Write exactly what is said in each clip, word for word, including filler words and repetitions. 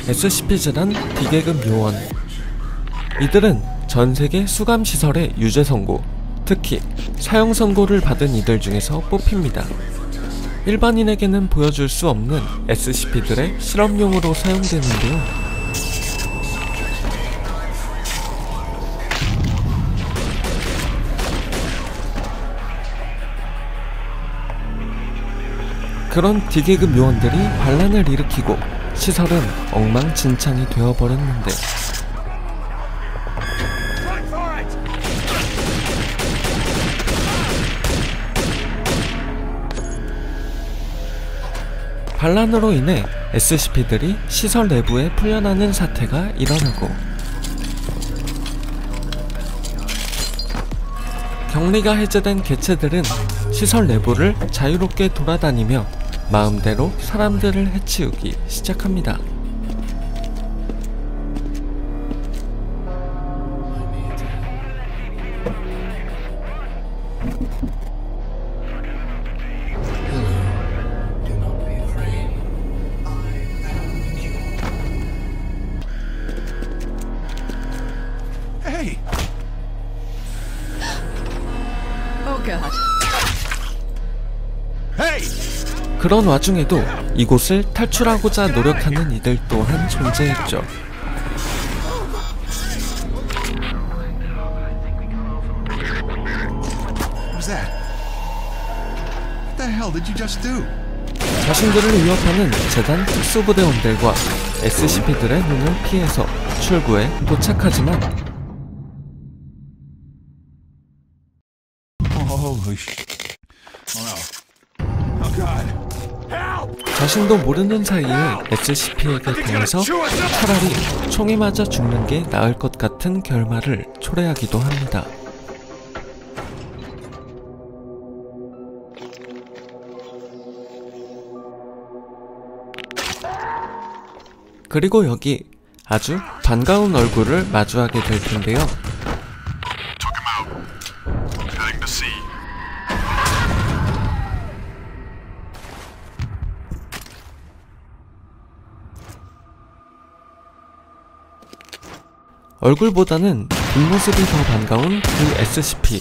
에스씨피즈란 디계급 요원. 이들은 전세계 수감시설의 유죄선고, 특히 사형선고를 받은 이들 중에서 뽑힙니다. 일반인에게는 보여줄 수 없는 에스씨피들의 실험용으로 사용되는데요. 그런 디계급 요원들이 반란을 일으키고 시설은 엉망진창이 되어버렸는데, 반란으로 인해 에스씨피들이 시설 내부에 풀려나는 사태가 일어나고, 격리가 해제된 개체들은 시설 내부를 자유롭게 돌아다니며 마음대로 사람들을 해치우기 시작합니다. 그런 와중에도 이곳을 탈출하고자 노력하는 이들 또한 존재했죠. 자신들을 위협하는 재단 특수부대원들과 에스씨피들의 눈을 피해서 출구에 도착하지만 자신도 모르는 사이에 에스씨피에게 당해서 차라리 총에 맞아 죽는 게 나을 것 같은 결말을 초래하기도 합니다. 그리고 여기 아주 반가운 얼굴을 마주하게 될 텐데요. 얼굴보다는 뒷모습이 더 반가운 그 에스씨피.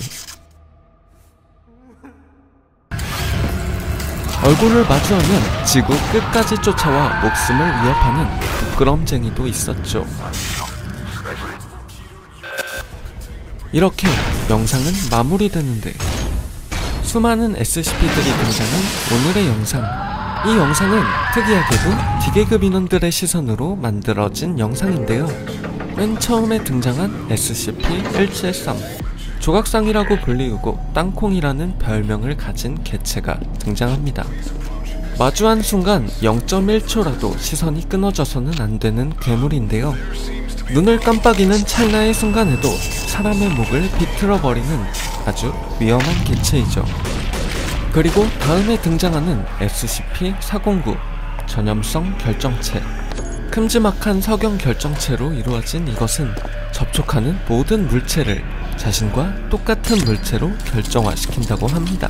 얼굴을 마주하면 지구 끝까지 쫓아와 목숨을 위협하는 부끄럼쟁이도 있었죠. 이렇게 영상은 마무리되는데, 수많은 에스씨피들이 등장한 오늘의 영상. 이 영상은 특이하게도 디계급 인원들의 시선으로 만들어진 영상인데요. 맨 처음에 등장한 에스씨피 일칠삼, 조각상이라고 불리우고 땅콩이라는 별명을 가진 개체가 등장합니다. 마주한 순간 영 점 일 초라도 시선이 끊어져서는 안 되는 괴물인데요. 눈을 깜빡이는 찰나의 순간에도 사람의 목을 비틀어버리는 아주 위험한 개체이죠. 그리고 다음에 등장하는 에스씨피 사공구, 전염성 결정체. 큼지막한 석영 결정체로 이루어진 이것은 접촉하는 모든 물체를 자신과 똑같은 물체로 결정화시킨다고 합니다.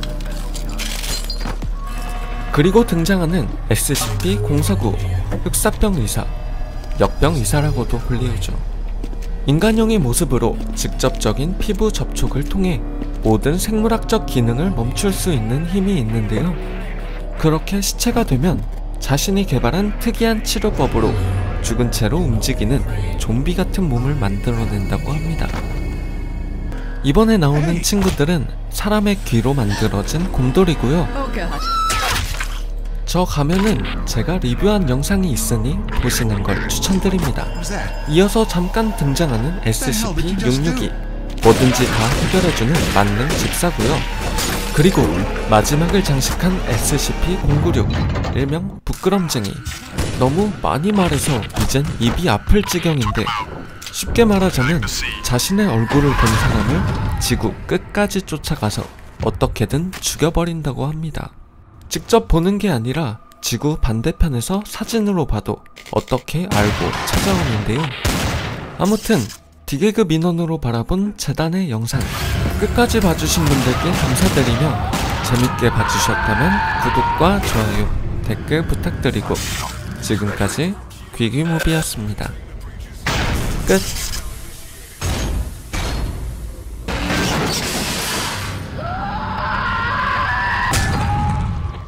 그리고 등장하는 에스씨피 공사구, 흑사병 의사, 역병 의사라고도 불리우죠. 인간형의 모습으로 직접적인 피부 접촉을 통해 모든 생물학적 기능을 멈출 수 있는 힘이 있는데요. 그렇게 시체가 되면 자신이 개발한 특이한 치료법으로 죽은 채로 움직이는 좀비 같은 몸을 만들어낸다고 합니다. 이번에 나오는 친구들은 사람의 귀로 만들어진 곰돌이고요. 저 가면은 제가 리뷰한 영상이 있으니 보시는 걸 추천드립니다. 이어서 잠깐 등장하는 에스씨피 육육이, 뭐든지 다 해결해주는 만능 집사고요. 그리고 마지막을 장식한 에스씨피 공구육, 일명 부끄럼쟁이. 너무 많이 말해서 이젠 입이 아플 지경인데, 쉽게 말하자면 자신의 얼굴을 본 사람을 지구 끝까지 쫓아가서 어떻게든 죽여버린다고 합니다. 직접 보는 게 아니라 지구 반대편에서 사진으로 봐도 어떻게 알고 찾아오는데요. 아무튼 디계급 인원으로 바라본 재단의 영상, 끝까지 봐주신 분들께 감사드리며 재밌게 봐주셨다면 구독과 좋아요, 댓글 부탁드리고 지금까지 귀귀무비였습니다. 끝.